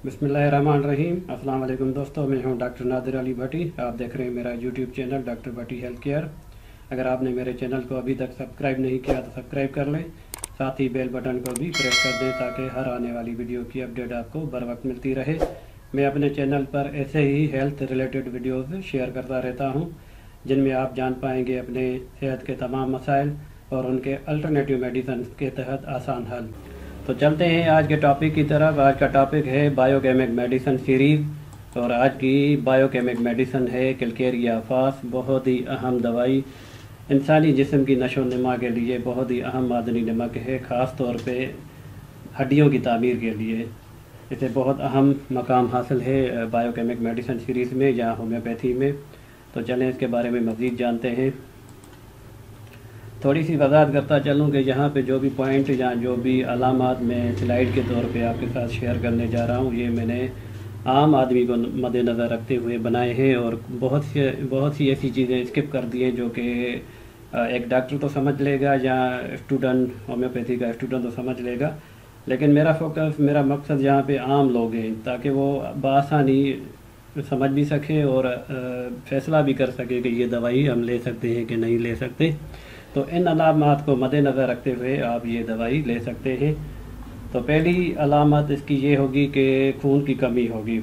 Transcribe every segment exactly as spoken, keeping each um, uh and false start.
बिस्मिल्लाहिर्रहमानिर्रहीम। अस्सलाम वालेकुम दोस्तों, मैं हूं डॉक्टर नादिर अली भट्टी। आप देख रहे हैं मेरा YouTube channel doctor Bhatti health care. अगर आपने मेरे चैनल को अभी तक सब्सक्राइब नहीं किया तो सब्सक्राइब कर लें, साथ ही बेल बटन को भी प्रेस कर दें ताकि हर आने वाली वीडियो की अपडेट आपको बर वक्त मिलती रहे। मैं अपने चैनल पर ऐसे ही हेल्थ रिलेटेड वीडियोज़ शेयर करता रहता हूँ जिनमें आप जान पाएंगे अपने सेहत के तमाम मसाइल और उनके अल्टरनेटिव मेडिसिन के तहत आसान हल। तो चलते हैं आज के टॉपिक की तरफ। आज का टॉपिक है बायोकेमिक मेडिसिन सीरीज़ और आज की बायोकेमिक मेडिसिन है किलकेरिया फास। बहुत ही अहम दवाई इंसानी जिस्म की नशो नमा के लिए बहुत ही अहम मादनी नमक है, ख़ास तौर पे हड्डियों की तामीर के लिए इसे बहुत अहम मकाम हासिल है बायोकेमिक मेडिसिन सीरीज़ में या होम्योपैथी में। तो चलें इसके बारे में मज़ीद जानते हैं। थोड़ी सी वजाहत करता चलूँ कि यहाँ पे जो भी पॉइंट या जो भी अलामात मैं स्लाइड के तौर पे आपके साथ शेयर करने जा रहा हूँ, ये मैंने आम आदमी को मद्देनज़र रखते हुए बनाए हैं और बहुत सी बहुत सी ऐसी चीज़ें स्किप कर दी हैं जो कि एक डॉक्टर तो समझ लेगा या स्टूडेंट होम्योपैथी का स्टूडेंट तो समझ लेगा, लेकिन मेरा फोकस मेरा मकसद यहाँ पे आम लोग हैं ताकि वो बआसानी समझ भी सके और फ़ैसला भी कर सके कि ये दवाई हम ले सकते हैं कि नहीं ले सकते। तो इन अलामात को मद्देनज़र रखते हुए आप ये दवाई ले सकते हैं। तो पहली अलामत इसकी ये होगी कि खून की कमी होगी,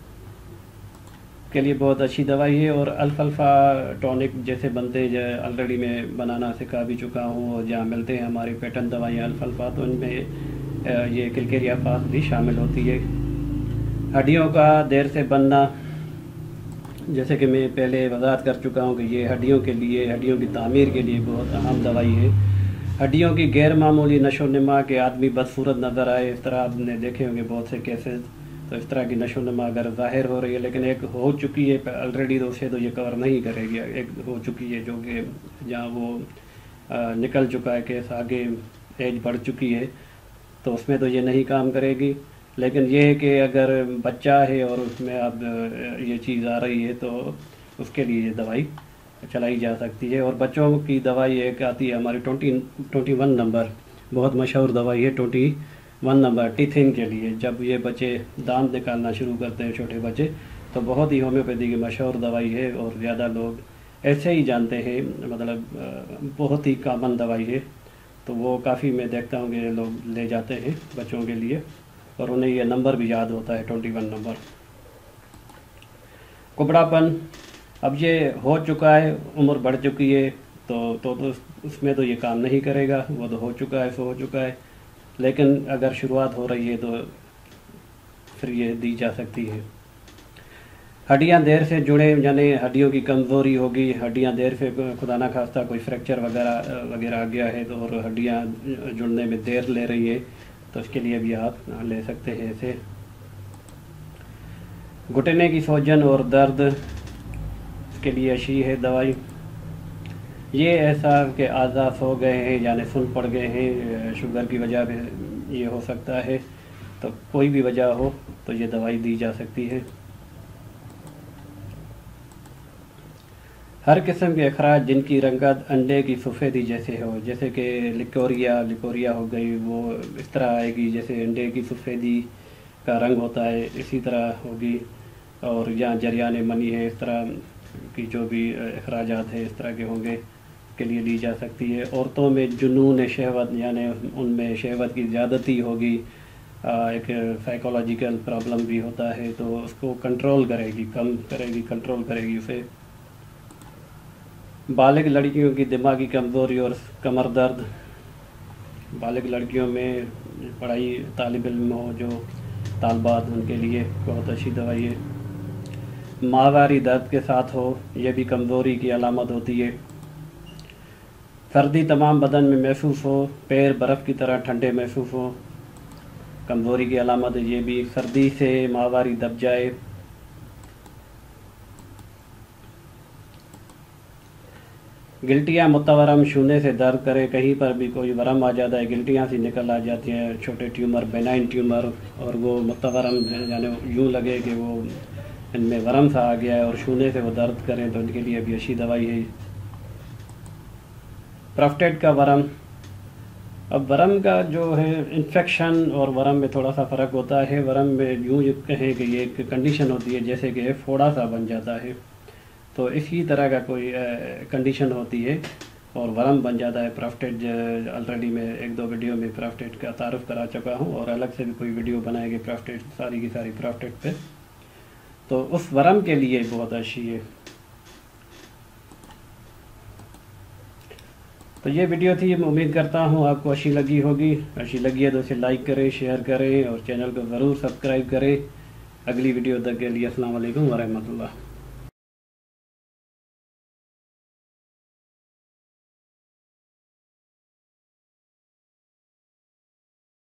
के लिए बहुत अच्छी दवाई है। और अल्फाल्फा टॉनिक जैसे बनते हैं, ऑलरेडी मैं बनाना सिखा भी चुका हूँ और जहाँ मिलते हैं हमारी पैटर्न दवाइयाँ अल्फाल्फा, तो इनमें ये किलकेरिया फास भी शामिल होती है। हड्डियों का देर से बनना, जैसे कि मैं पहले वजाहत कर चुका हूँ कि ये हड्डियों के लिए, हड्डियों की तामीर के लिए बहुत अहम दवाई है। हड्डियों की गैर मामूली नशो नमा के आदमी बदसूरत नज़र आए, इस तरह आपने देखे होंगे बहुत से केसेस। तो इस तरह की नशो नमा अगर ज़ाहिर हो रही है लेकिन एक हो चुकी है ऑलरेडी, तो उसे तो ये कवर नहीं करेगी। एक हो चुकी है जो कि जहाँ वो आ, निकल चुका है केस, आगे एज बढ़ चुकी है, तो उसमें तो ये नहीं काम करेगी। लेकिन ये है कि अगर बच्चा है और उसमें अब ये चीज़ आ रही है तो उसके लिए ये दवाई चलाई जा सकती है। और बच्चों की दवाई एक आती है हमारी ट्वेंटी ट्वेंटी वन नंबर, बहुत मशहूर दवाई है ट्वेंटी वन नंबर टीथिंग के लिए। जब ये बच्चे दांत निकालना शुरू करते हैं छोटे बच्चे, तो बहुत ही होम्योपैथी की मशहूर दवाई है और ज़्यादा लोग ऐसे ही जानते हैं, मतलब बहुत ही कॉमन दवाई है। तो वो काफ़ी मैं देखता हूँ कि लोग ले जाते हैं बच्चों के लिए और उन्हें ये नंबर भी याद होता है ट्वेंटी वन नंबर। कुबड़ापन, अब ये हो चुका है, उम्र बढ़ चुकी है, तो तो, तो उसमें तो ये काम नहीं करेगा, वो तो हो चुका है सो हो चुका है। लेकिन अगर शुरुआत हो रही है तो फिर ये दी जा सकती है। हड्डियां देर से जुड़े, यानी हड्डियों की कमज़ोरी होगी, हड्डियां देर से, खुदा ना खास्ता कोई फ्रैक्चर वगैरह वगैरह आ गया है तो और हड्डियां जुड़ने में देर ले रही है, तो इसके लिए भी आप ले सकते हैं इसे। घुटने की सूजन और दर्द, इसके लिए अच्छी है दवाई। ये ऐसा कि आज़ा सो गए हैं यानी सुन पड़ गए हैं, शुगर की वजह से ये हो सकता है, तो कोई भी वजह हो तो ये दवाई दी जा सकती है। हर किस्म के अखराज जिनकी रंगत अंडे की सफ़ेदी जैसे हो, जैसे कि लिकोरिया लिकोरिया हो गई, वो इस तरह आएगी जैसे अंडे की सफ़ेदी का रंग होता है, इसी तरह होगी। और या जरियान मनी है, इस तरह की जो भी अखराजात हैं इस तरह के होंगे, के लिए दी जा सकती है। औरतों में जुनून शहवत, यानी उनमें शहवत की ज़्यादती होगी, एक साइकोलॉजिकल प्रॉब्लम भी होता है, तो उसको कंट्रोल करेगी, कम करेगी, कंट्रोल करेगी उसे। बालिग लड़कियों की दिमागी कमज़ोरी और कमर दर्द, बालिग लड़कियों में पढ़ाई तालिब इल्म हो जो तालबात, उनके लिए बहुत अच्छी दवाई है। माहवारी दर्द के साथ हो, यह भी कमज़ोरी की अलामत होती है। सर्दी तमाम बदन में महसूस हो, पैर बर्फ़ की तरह ठंडे महसूस हो, कमज़ोरी की अलामत है। ये भी सर्दी से माहवारी दब जाए। गिल्टियाँ मुतवरम, छूने से दर्द करे, कहीं पर भी कोई वरम आ जाता है, गिल्टियाँ सी निकल आ जाती हैं, छोटे ट्यूमर, बेनाइन ट्यूमर, और वो मुतवरम यानी यूँ लगे कि वो इनमें वरम सा आ गया है और छूने से वो दर्द करें, तो इनके लिए भी अच्छी दवाई है। प्रोस्टेट का वरम, अब वरम का जो है इन्फेक्शन और वरम में थोड़ा सा फ़र्क होता है। वरम में यूँ कहें कि ये एक कंडीशन होती है जैसे कि फोड़ा सा बन जाता है, तो इसी तरह का कोई कंडीशन होती है और वरम बन जाता है। प्राफ्टेड ऑलरेडी मैं एक दो वीडियो में प्राफ्टेड का तारुफ करा चुका हूँ और अलग से भी कोई वीडियो बनाएगी प्राफ्टेड, सारी की सारी प्राफ्टेड पे, तो उस वरम के लिए बहुत अच्छी है। तो ये वीडियो थी, मैं उम्मीद करता हूँ आपको अच्छी लगी होगी। अच्छी लगी है तो इसे लाइक करें, शेयर करें और चैनल को ज़रूर सब्सक्राइब करें। अगली वीडियो तक के लिए अस्सलाम वालेकुम व रहमतुल्लाह।